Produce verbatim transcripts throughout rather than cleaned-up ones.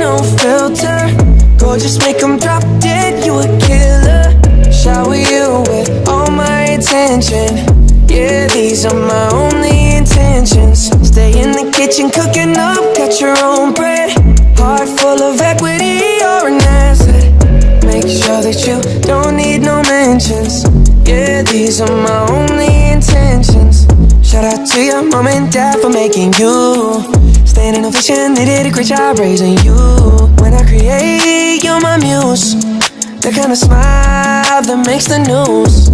no filter. Gorgeous, make them drop dead, you a killer. Shower you with all my attention. Yeah, these are my only intentions. Stay in the kitchen cooking up, got your own bread. Heart full of equity, you're an asset. Make sure that you don't need no mentions. Yeah, these are my only intentions. Shout out to your mom and dad for making you. Staying in ovation, they did a great job raising you. When I create, you're my muse. The kind of smile that makes the news.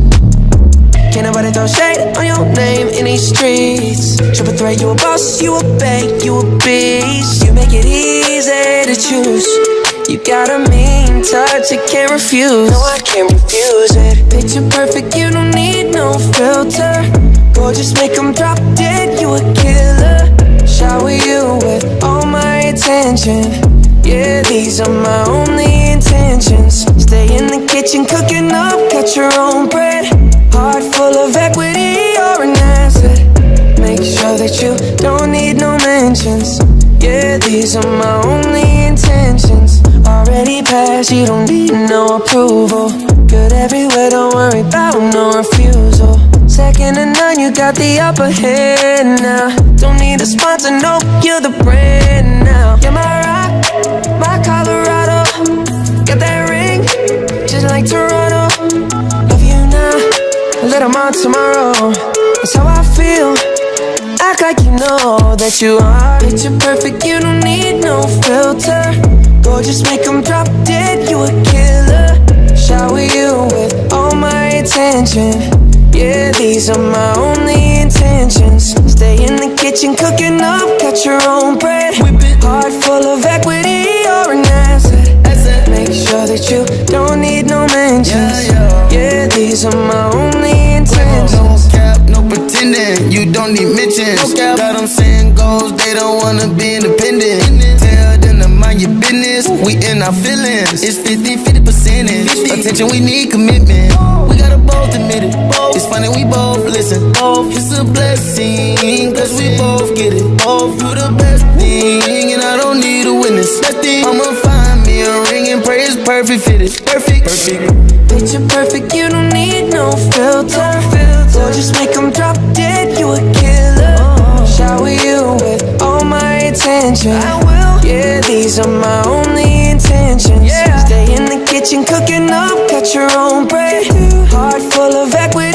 Can't nobody throw shade on your name in these streets. Triple threat, you a boss, you a bank, you a beast. You make it easy to choose. You got a mean touch, you can't refuse. No, I can't refuse it. Picture perfect, you don't need no filter. Gorgeous, make them drop dead, you a killer. Shower you with all my attention. Yeah, these are my only intentions. Stay in the kitchen cooking up, got your own bread. Heart full of equity, you're an asset. Make sure that you don't need no mentions. Yeah, these are my only intentions. Already passed, you don't need no approval. Good everywhere, don't worry about no refusal. Second to none, you got the upper hand now. Don't need a sponsor, no, you're the brand now. You're my rock, my Colorado. Got that ring, just like Toronto. Love you now, a little more tomorrow. That's how I feel. Act like you know that you are. Picture perfect, you don't need no filter. Gorgeous, make them drop dead, you a killer. Shower you with all my attention. Yeah, these are my only intentions. Stay in the kitchen cooking up, got your own bread. Heart full of equity, you're an asset. Make sure that you don't need no mentions. Yeah, these are my only intentions. No cap, no pretending, you don't need mentions. Got them saying goals, they don't wanna be independent. Tell them to mind your business, we in our feelings. It's fifty, fifty percentage. Attention, we need commitment. We gotta both admit it. It's funny, we both listen. It's a blessing, cause we both get it. Both do the best thing, and I don't need a witness. I'ma find me a ring and pray it's perfect fit. It's perfect, perfect. Picture perfect, you don't need no filter. Gorgeous, make them drop dead, you a killer. Shower you with all my attention. I will. Yeah, these are my only intentions. Yeah. Stay in the kitchen cooking up, got your own bread. Heart full of equity.